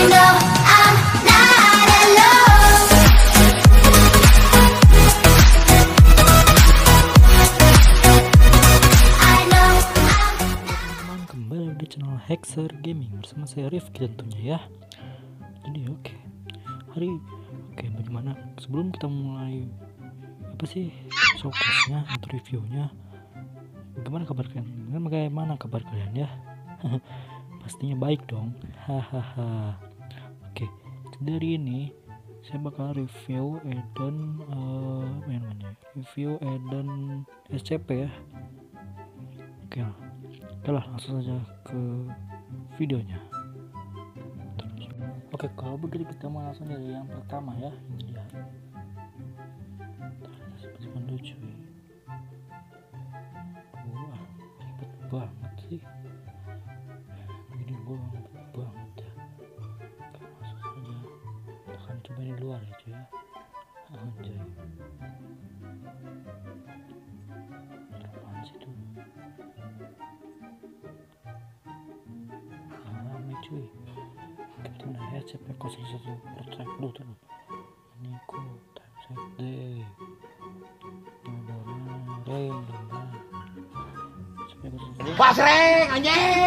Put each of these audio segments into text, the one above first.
know I'm not alone. I know Teman-teman, kembali di channel Hexer Gaming bersama saya Rifki tentunya ya. Jadi bagaimana sebelum kita mulai showcase-nya atau reviewnya, bagaimana kabar kalian ya? Pastinya baik dong. Hahaha. Oke, dari ini saya bakal review Eden Eden SCP ya. Oke lah, langsung saja ke videonya. Oke, kalau begitu kita mau langsung dari yang pertama ya. Ini dia. Seperti lucu ya. Wah, ribet banget sih. Begini gua ribet banget ya. Oke, masuk saja. Kita akan coba di luar ya cuy ya. Anjay. Apaan sih tuh? Rame cuy. Kita udah SCP-01 Protrek dulu tuh. Ini ku type day. Pasreng anjing.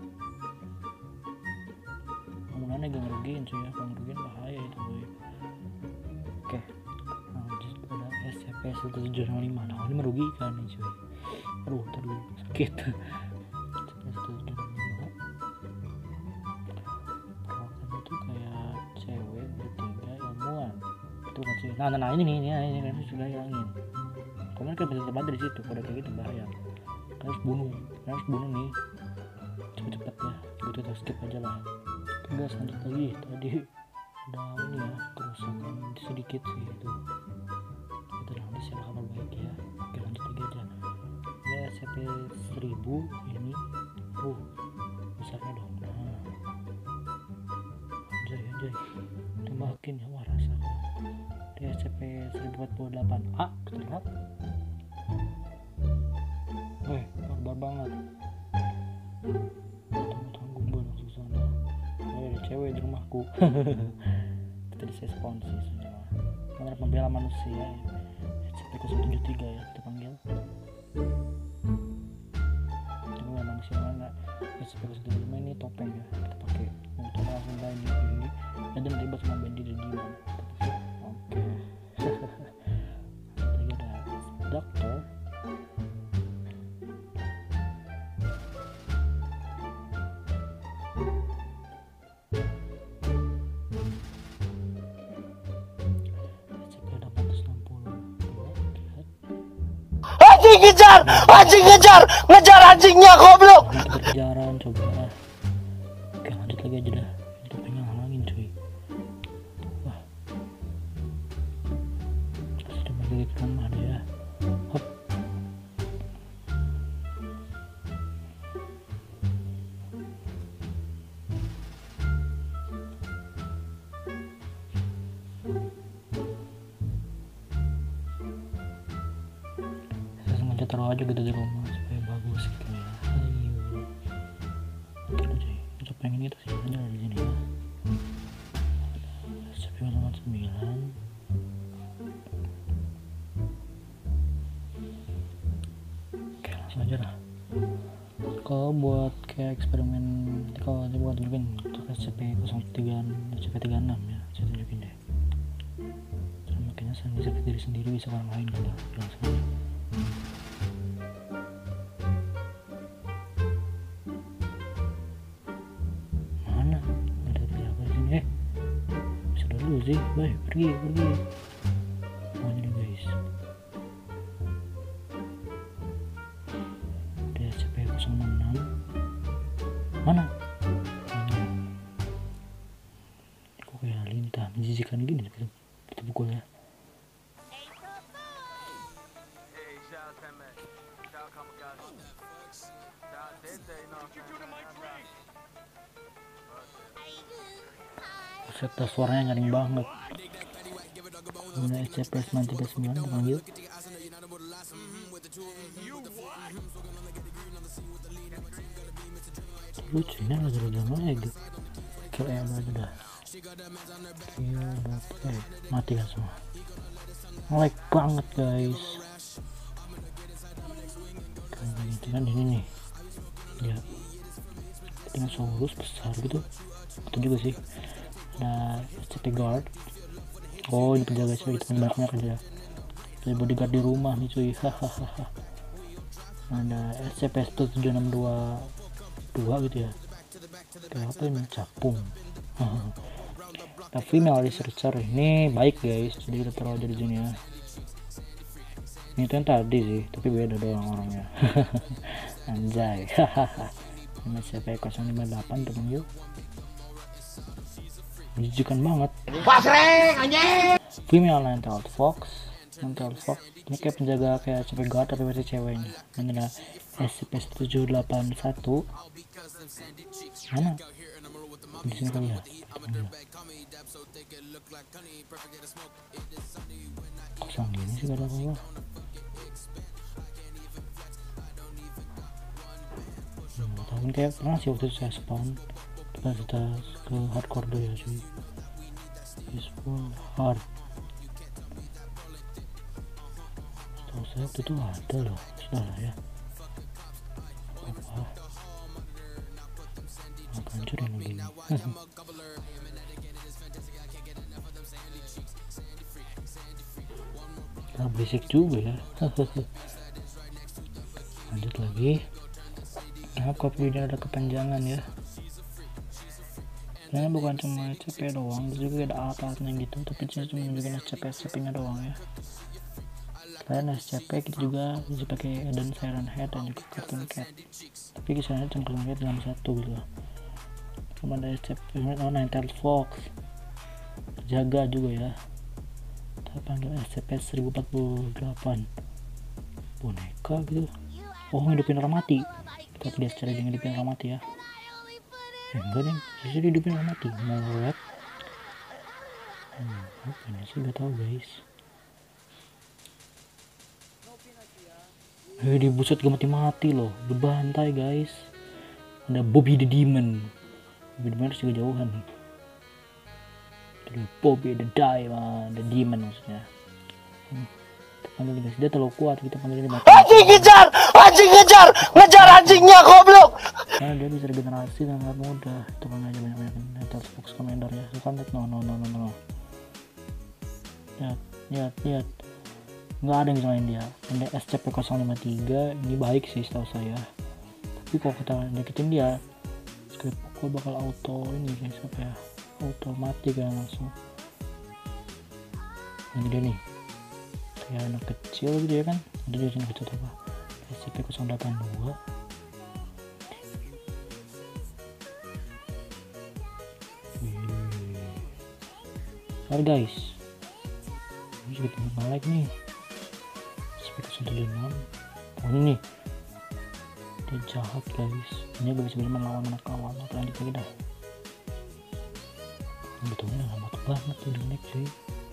Bangunannya gak ngerugiin cuy ya, kalau ngerugiin bahaya itu cuy. Oke, lanjut pada SCP-1705. Nah ini merugikan nih cuy. Aduh, tadi sakit. SCP-1705 perawakannya tuh kayak cewek bertiga ilmuwan. Itu kan sih. Nah ini kan sudah hilangin. Kalian kan bisa tempat dari situ, kalau kayak gitu bahaya. Harus bunuh nih cepet-cepet ya, gitu kita skip aja lah. Guys, lanjut lagi. Tadi ada ini ya, kerusakan sedikit sih itu lah, ini saya kabar baik ya. Oke, lanjut lagi aja. Ya SCP-1000 ini besarnya dong. Nah anjay tembakin ya, wah rasa di SCP-1048A terlihat barbar banget. Tanggung langsung sana. Ada cewek di rumahku. Tadi saya sponsor sebenarnya. Kamera pembela manusia ya. SCP-073 ya kita panggil. Ini manusia mana? SCP-075 ini topeng ya. Kita pakai. Untuk langsung Bandy ini. Dan ribet sama Bandy dan Demon. Oke. Lagi ada dokter. Ngejar anjingnya goblok. Kejaran coba. Oke, lanjut lagi aja dah. Itu pengen halangin cuy. Wah. Sudah bagi kan ada ya. Hop. Saya sengaja taruh aja gitu di rumah supaya bagus gitu ya. Ayo. Gitu cuy. Itu pengen itu sih aja di sini ya. SCP-009. Oke, langsung aja lah. Kalau buat kayak eksperimen, kalau buat tunjukin untuk SCP-036 ya, saya tunjukin deh. Terus makanya saya bisa ke diri sendiri, bisa orang lain gitu. Langsung aja. Mana? Ada siapa di sini? Sudah dulu sih, baik pergi. Oh ini guys. Ada SCP-066. Mana? Kok kayak lintah, menjijikan gini kita pukul ya. Serta suaranya nyaring banget. Ini SCP-939 dipanggil. Lucu ini ada mana gitu. kill aja udah mati kan semua. Like banget guys. Kan ini nih ya, dengan Saurus besar gitu atau juga sih ada SCP guard. Oh ini penjaga sih, kita banyak aja jadi bodyguard di rumah nih cuy. Hahaha. Ada SCP-1762 gitu ya, kayak apa ini, capung. Nah, female researcher ini baik guys, jadi kita taruh aja di sini ya. Ini tuh yang tadi sih, tapi beda doang orangnya. Anjay. Ini SCP-058 temen yuk. Menjijikan banget. Female Nighthawk Fox. Ini kayak penjaga kayak SCP guard tapi versi ceweknya. Ini ada SCP-171. Mana? Di sini kali ya. Kosong gini sih, gak ada apa-apa. Tapi kayak pernah sih waktu itu saya spawn. Kita ke hardcore dulu ya cuy. Peaceful hard. Setahu saya waktu itu ada loh. Sudah lah ya. Apa? Hancurin lagi. Nah, berisik juga ya. Lanjut lagi. Nah, kopi ini ada kepanjangan ya. Sebenarnya bukan cuma SCP doang, terus juga ada alat-alatnya gitu, tapi saya cuma menunjukkan SCP-nya doang ya. Selain SCP kita juga bisa pakai Eden Siren Head dan juga Cartoon Cat, tapi kisahnya cuma Cartoon Cat dalam satu gitu. Kemudian ada SCP Nighthawk Fox, jaga juga ya. Kita panggil SCP-1048, boneka gitu. Oh, ngidupin orang mati. Kita lihat cara dia ngidupin orang mati ya. Enggak nih, bisa dihidupin orang mati. Melek. Apa ini sih, gak tau guys. Dibuset gak mati-mati loh, dibantai guys. Ada Bobby the Demon. Bobby the Demon harus juga jauhan nih. Jadi Bobby the Demon maksudnya. Kita panggil guys, dia terlalu kuat, kita panggil dia mati. Ngejar anjingnya goblok. Karena dia bisa regenerasi dengan sangat mudah. Itu kan aja banyak Nighthawk Fox Commander ya. Kan no. Lihat. Nggak ada yang bisa main dia. Ada SCP-053, ini baik sih setahu saya. Tapi kalau kita nyakitin dia, script pukul bakal auto ini guys, apa ya? Auto mati kan langsung. Ini dia nih. Kayak anak kecil gitu ya kan. Ada di sini kecil apa? SCP-082. Hai guys, ini sedikit like nih. SCP-156. Oh ini nih, dia jahat guys. Ini gak bisa melawan anak kawan. Atau lanjut lagi dah. Betulnya lambat banget tuh di cuy.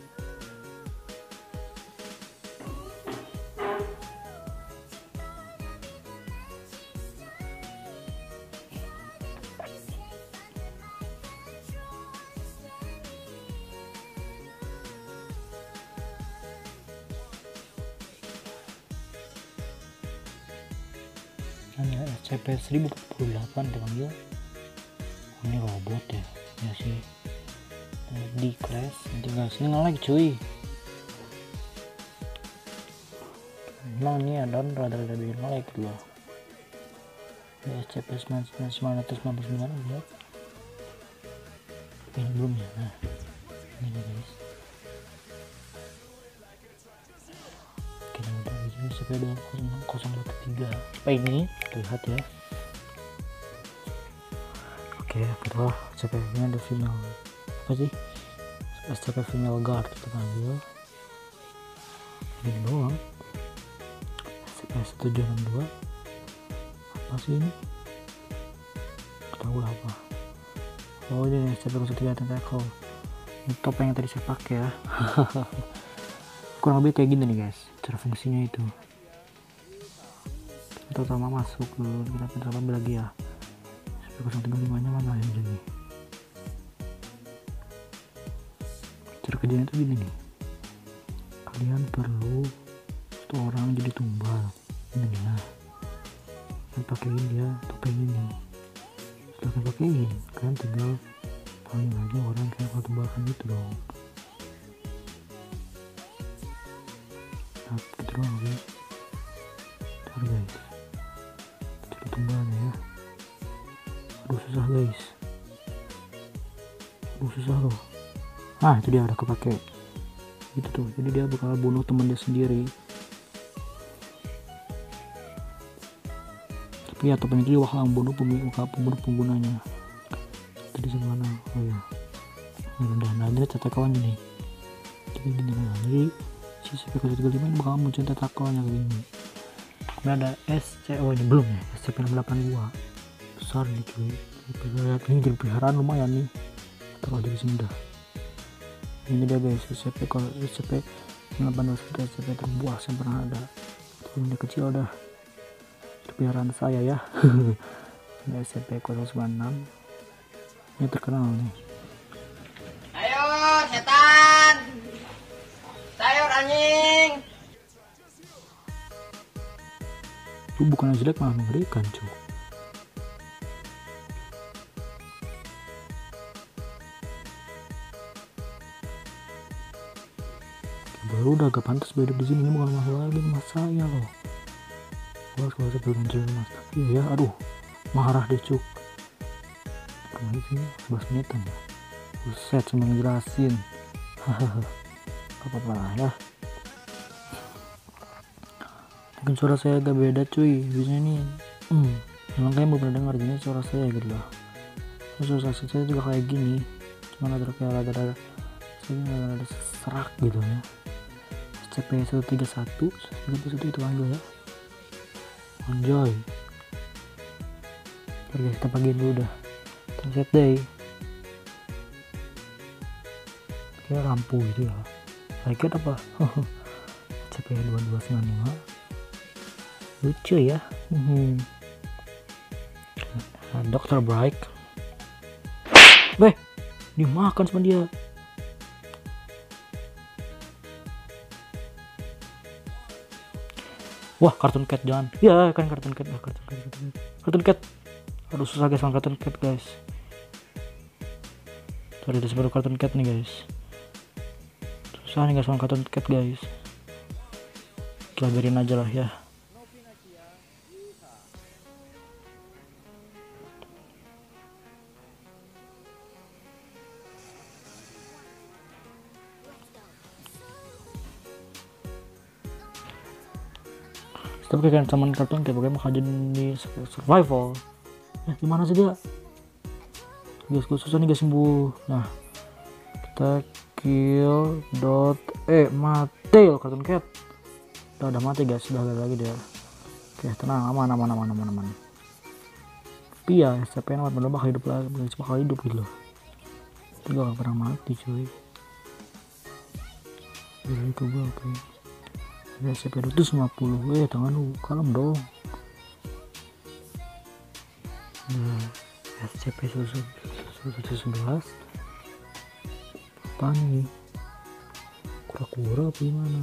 Ada SCP-1048 teman-teman. Ini robot ya sih. Di crash nanti guys, ini nge-lag cuy. Emang ini ada rada bikin nge-lag loh. Ini SCP-999 lihat. Ini belum ya. Nah ini guys, kita udah bisa SCP-2003 apa ini lihat ya. Oke, kedua SCP-nya ada female apa sih, SCP female guard kita panggil. Ini doang. SCP-1762 apa sih ini, ketahui apa. Oh ini SCP-03 tentacle. Ini topeng yang tadi saya pakai ya. Kurang lebih kayak gini nih guys cara fungsinya itu. Kita pertama masuk dulu, kita ambil lagi ya. SCP-035 nya mana yang jadi. cara kerjanya itu gini nih, kalian perlu satu orang jadi tumbal ini ya, kan pakein dia topeng ini. Setelah kalian pakein, kalian tinggal panggil aja orang kayak kalau tumbalkan gitu dong. Nah gitu doang guys. Ntar guys, jadi tumbalnya ya. Aduh susah guys, susah loh. Nah itu dia udah kepake gitu tuh, jadi dia bakal bunuh teman dia sendiri. Tapi ya topeng itu bakal membunuh penggunanya. Tadi semana, oh ya udah, nah ini tata kawan ini. Jadi gini, nah jadi si SCP-035 ini bakal muncul tata kawannya kayak gini. Kemudian ada SCO ini belum ya, SCP-682 besar nih cuy. Lihat ini jadi peliharaan lumayan nih. Taruh di sini dah. Ini dia guys, SCP-682 SCP terbuas yang pernah ada. Ini kecil dah. Peliharaan saya ya. Ini SCP-096. Ini terkenal nih. Ayo setan, sayur anjing. Itu bukan jelek, malah mengerikan cuy. Baru udah gak pantas hidup di sini, ini bukan masalah lagi, mas saya loh. Gua harus kalau sebelum cerita mas. Iya ya, aduh, marah deh cuk. Kemarin sini 11 menitan ya. Buset, cuma ngejelasin. Hahaha. Apa-apa lah ya. Mungkin suara saya agak beda cuy. Biasanya nih, emang kalian belum pernah dengar gini suara saya gitu loh. Suara saya juga kayak gini. Cuman ada kayak ada serak gitu ya. SCP-131 itu aja ya. Anjay. Oke kita pagiin dulu dah. Sunset day. Kayak lampu gitu ya. Like apa? SCP-2295. Lucu ya. Dr. Bright. Weh, dimakan sama dia. Wah, Cartoon Cat jangan. Ya, kan Cartoon Cat. Cartoon Cat. Aduh, susah guys sama Cartoon Cat, guys. Sorry, itu baru Cartoon Cat nih, guys. Susah nih guys sama Cartoon Cat, guys. Kita biarin aja lah ya. Tapi kayak teman kartun kayak bagaimana kajian di survival. Gimana sih dia? Guys, gue susah nih guys sembuh. Nah, kita kill mati loh Cartoon Cat. Udah mati guys, udah lagi dia. Oke, tenang, aman. Tapi ya, SCP yang bakal hidup lagi, bakal hidup gitu loh. Itu gak pernah mati cuy. Jadi coba oke. SCP-250, tangan lu kalem dong. Nah, SCP-111 apa nih? Kura-kura apa gimana?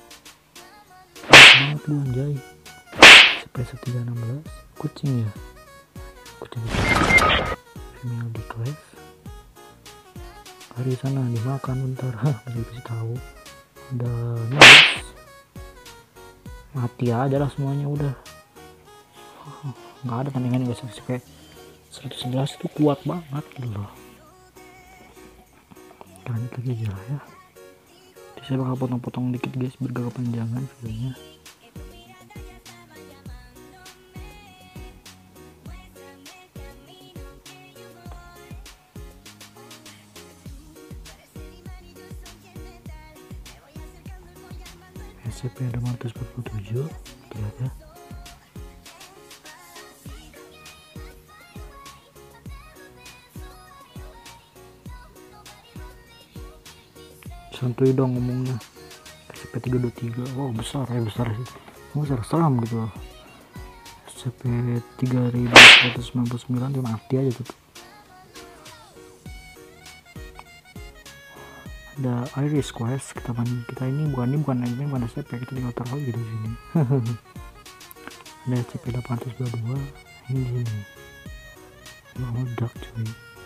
Banget lu anjay. SCP-316 kucing ya. Kucing female di kelas. Hari sana dimakan bentar. Masih dikasih tahu. Udah nice. Mati aja lah semuanya udah. Nggak ada tandingan guys. SCP 111 itu kuat banget gitu loh. Lanjut lagi aja lah ya. Jadi saya bakal potong-potong dikit guys biar gak kepanjangan videonya. SCP ada 447, lihat ya. Santuy dong ngomongnya. SCP-323, wow besar sih. Besar seram gitu loh. SCP-3199 dia mati aja tuh. ada Iris Quest. Kita ini bukan SCP, kita tinggal taruh lagi di sini. Ada SCP 822 ini di sini. Meledak cuy.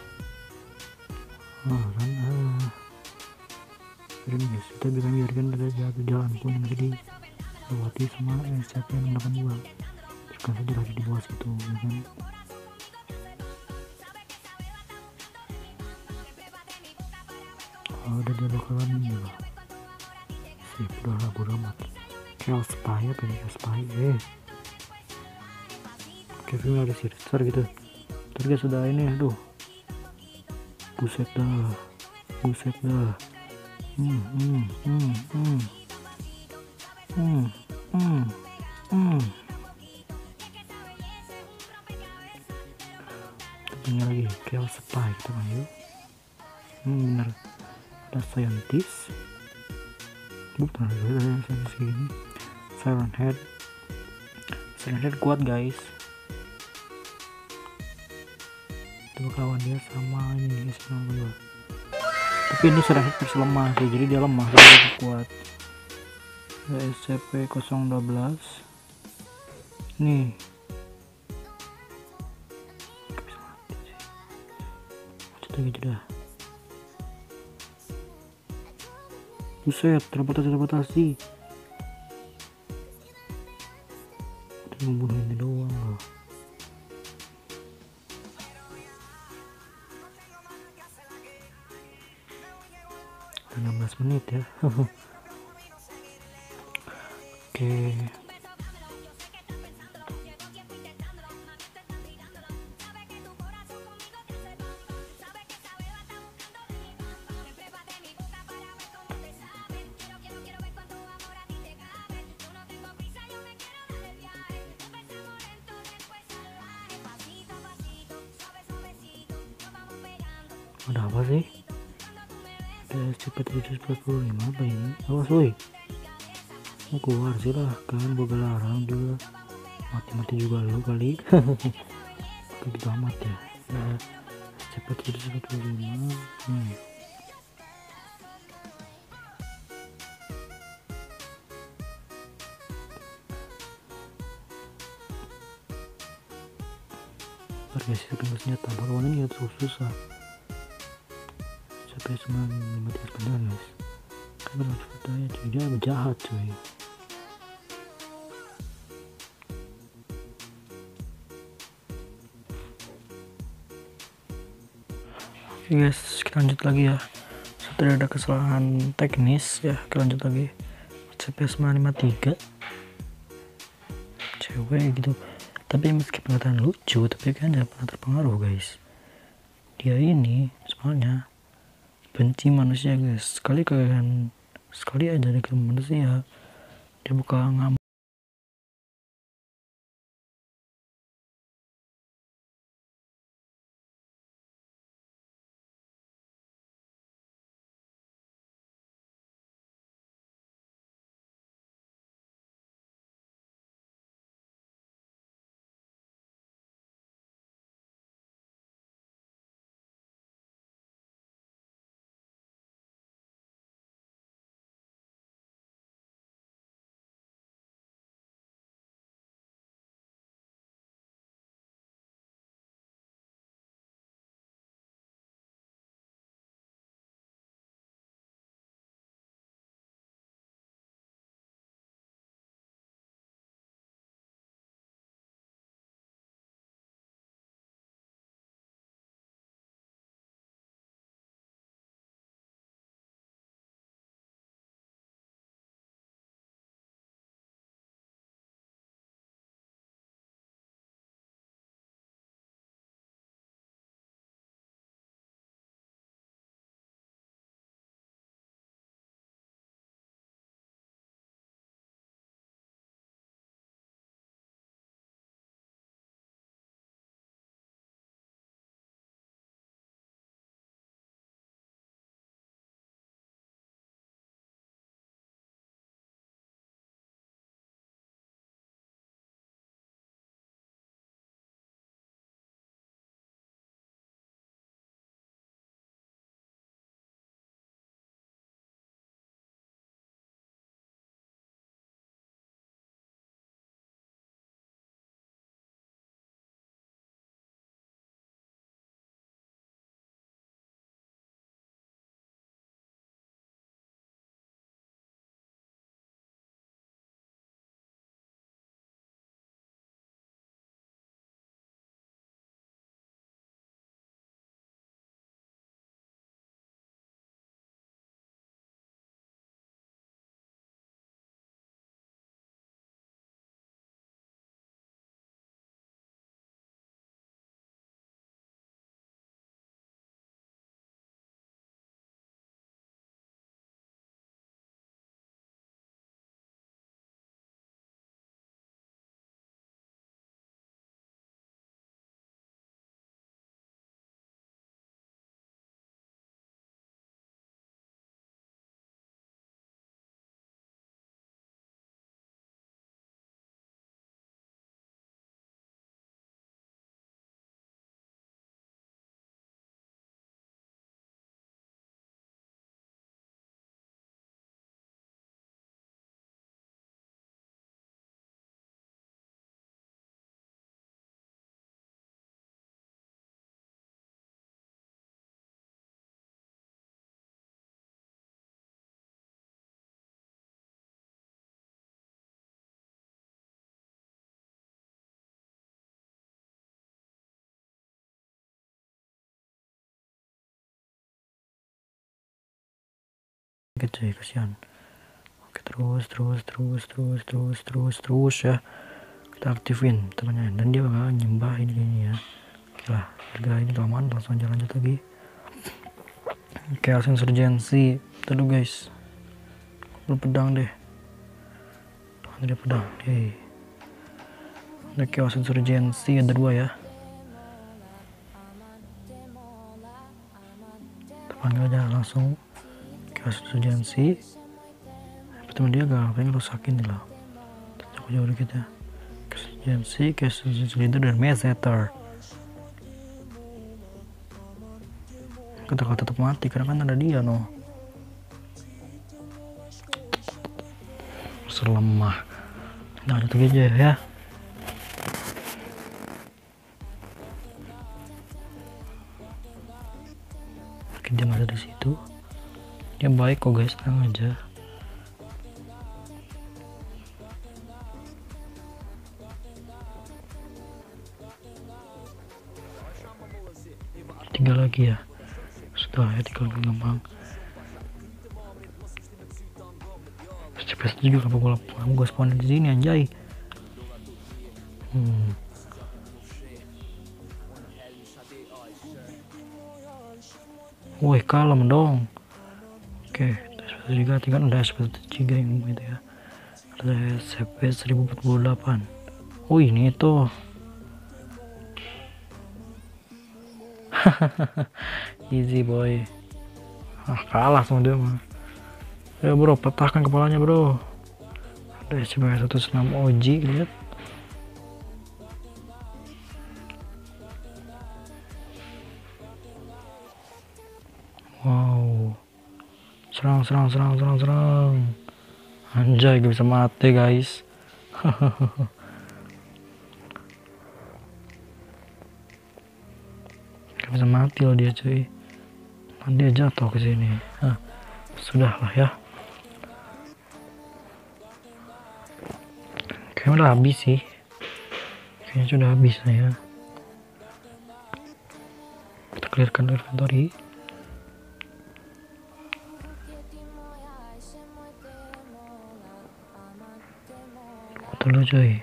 Keren guys, kita biarkan ada jalan kuning jadi lewati sama SCP 682. Terus saja lagi di bawah situ, ya kan. Udah dia bakalan ini loh. Sip, udah lah bodo amat. Chaos Spy apa nih? Spy oke, film ada sih besar gitu. Terus guys, sudah ini, aduh, buset dah. Tinggal lagi Chaos Spy, kita panggil. Bener, ada scientist. Bukan ada scientist gini. Siren Head kuat guys. Itu kawan dia sama ini sama gua. Tapi ini Siren Head versi lemah sih, jadi dia lemah, jadi dia kuat. Ada SCP-012 nih. Bisa mati sih. Coba gitu dah. Buset, teleportasi. Udah membunuh ini doang loh. Udah 16 menit ya. Oke. Ada apa sih? Ada SCP-745 apa ini? Awas woi, mau keluar silahkan, gue larang juga. Mati juga lo kali. Begitu amat ya. Ada SCP-745 Bergeser dengan senjata lawan ini terus susah. Sampai 953 benar guys. Kan harus percaya cuy, dia jahat cuy. Oke guys, kita lanjut lagi ya. Setelah ada kesalahan teknis ya, kita lanjut lagi. SCP-953 cewek gitu, tapi meskipun kelihatan lucu tapi kan tidak pernah terpengaruh guys. Dia ini soalnya benci manusia guys. Sekali aja dari manusia dia buka ngamuk. cuy, kasihan. Oke, terus ya. Kita aktifin temannya dan dia bakal nyembah ini ya. Oke lah, harga ini kelamaan, langsung aja lanjut lagi. Chaos Insurgency, dulu guys. Berpedang deh. Ada pedang, ada Chaos Insurgency, ada 2 ya. Panggil aja langsung Chaos Insurgency. Temen dia gak pengen rusakin nih loh. Jauh dikit ya. Chaos Insurgency dan Meseter. Kita tetap mati karena kan ada dia no. Lemah. Nah, ada aja ya. Mungkin dia ada di situ. Dia baik kok guys, tenang aja. Tinggal lagi ya. Sudah ya, tinggal gampang. CPS juga kamu gue spawn di sini anjay. Woi, kalem dong. Oke, juga tinggal udah SCP 3 yang itu ya. Ada SCP 1048. Oh, ini tuh. Easy boy. Kalah sama dia mah. Ya bro, patahkan kepalanya bro. Ada SCP 106 OG, lihat. Wow. Serang. Anjay, gak bisa mati guys. Gak bisa mati loh dia cuy. Nanti dia jatuh ke sini. Sudahlah ya. Kayaknya udah habis sih. Kayaknya sudah habis ya. Kita clearkan inventory. Dulu coy.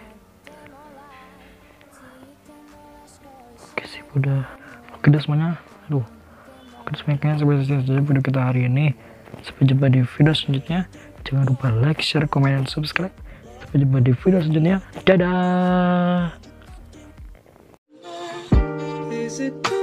Oke sih udah. Oke dah semuanya. Oke semuanya, sampai selesai saja video kita hari ini. Sampai jumpa di video selanjutnya. Jangan lupa like, share, komen, dan subscribe. Sampai jumpa di video selanjutnya. Dadah.